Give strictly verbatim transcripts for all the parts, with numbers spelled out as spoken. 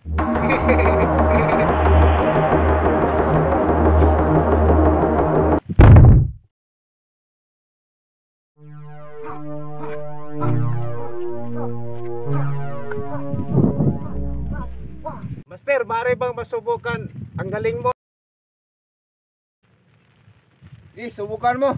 Master, maaari bang masubukan ang galing mo? Eh, subukan mo.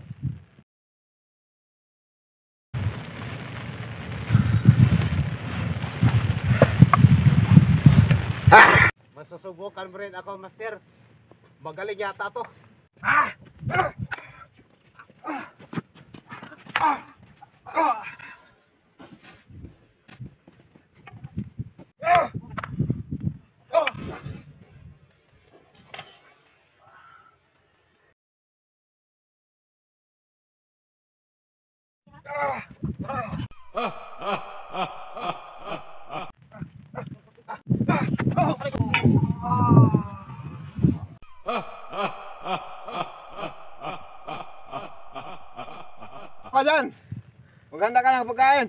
Ah! Masusubukan mo rin ako, Master. Magaling yata to. Ah! Ah! Ah! Ah! Ah! Apa dyan? Maganda ka ng pagkain.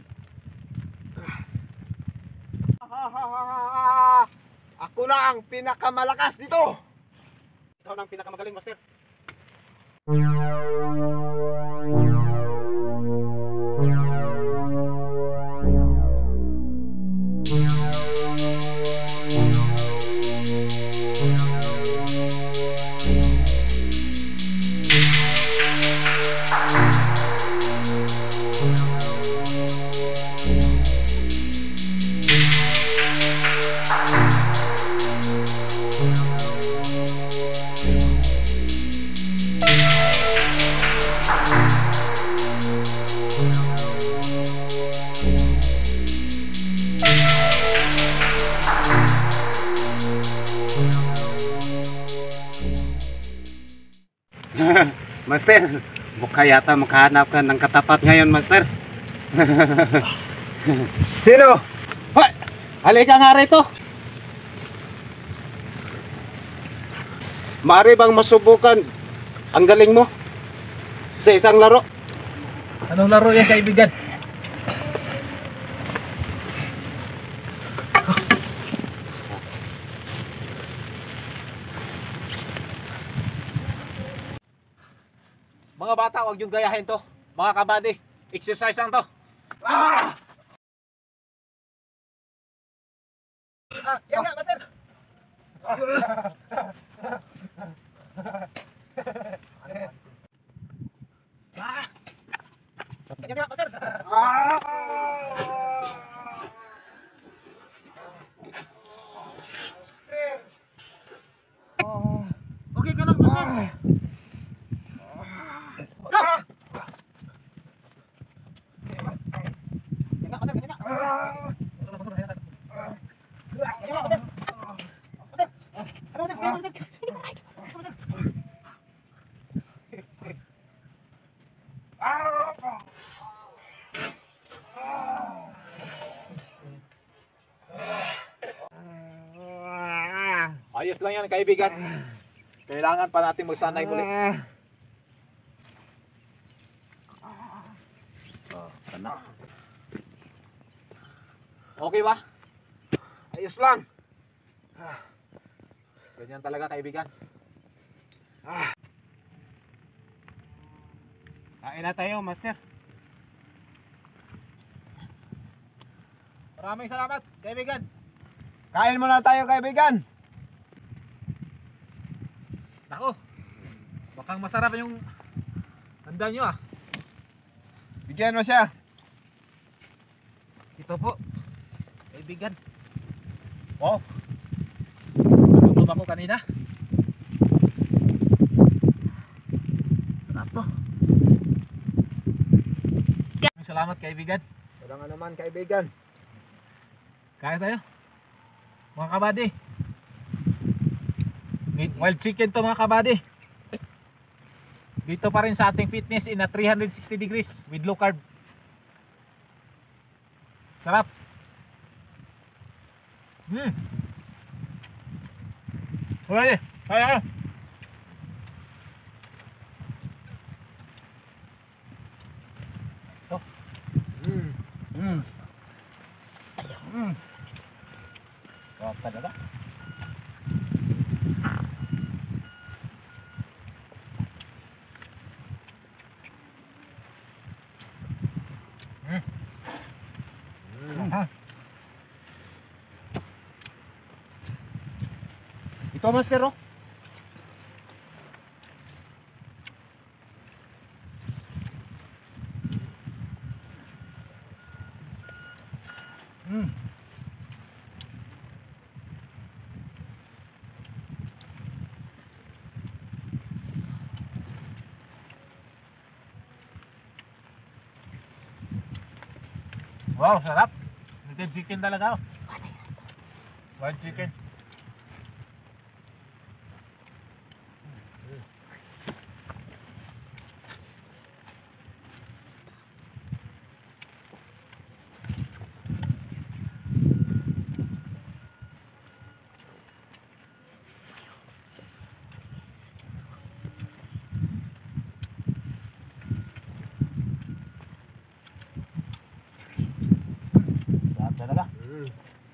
Ako na ang pinakamalakas dito. Ikaw na ang pinakamagaling, Master. Master, mukha yata makahanap ka ng katapat ngayon, Master. Sino? Hoy! Halika nga rito. Maaari bang masubukan ang galing mo sa isang laro? Anong laro yan, kaibigan? Mga bata, huwag yung gayahin to. Mga kabady, exercise lang to. Ah! Ah, yan nga, Master. Ah! Yan nga, Master. Ah! Okay ka lang, Master. Ayos lang yan, kaibigan. Kailangan pa natin magsanay muli. Okay ba? Ayos lang. Ganyan talaga, kaibigan. Kain na tayo, Master. Maraming salamat, kaibigan. Kain muna tayo, kaibigan. Nako, bakang masarap yung handa nyo ah. Bigyan mo siya. Ito po, kaibigan. Wow. Nagutom ako kanina. Sarap to. Salamat, kaibigan. Walang nga naman, kaibigan. Kaya tayo, mga kabady. Wild chicken to, mga kabady. Dito pa rin sa ating fitness in a three hundred sixty degrees with low carb. Sarap. Hmm. Pwede, kaya. Oh. Mm. Mm. Mm. Kapan. Talaga. Mm. Mm. Ah. Ito, Master, oh. Mm. Wow, sarap. Native chicken talaga, oh. Fried chicken. Sarap talaga. Mm.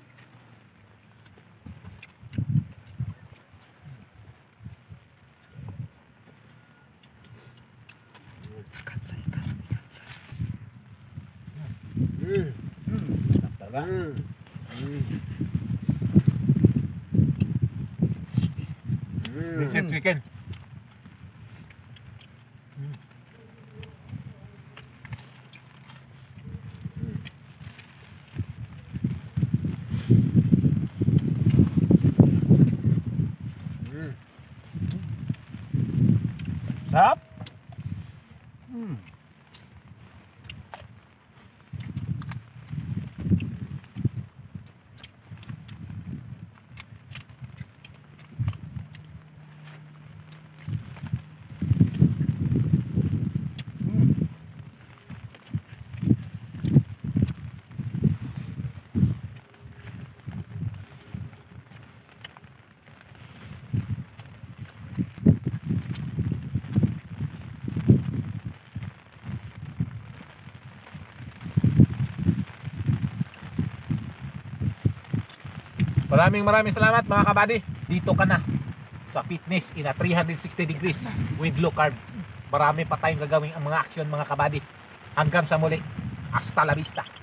Mm. Sarap talaga. Mm. Mm. Native Mm. chicken. Mm. Sarap. Mm. Maraming maraming salamat mga kabady. Dito ka na sa fitness in a three sixty degrees with low carb. Marami pa tayong gagawing ang mga action mga kabady. Hanggang sa muli. Hasta la vista.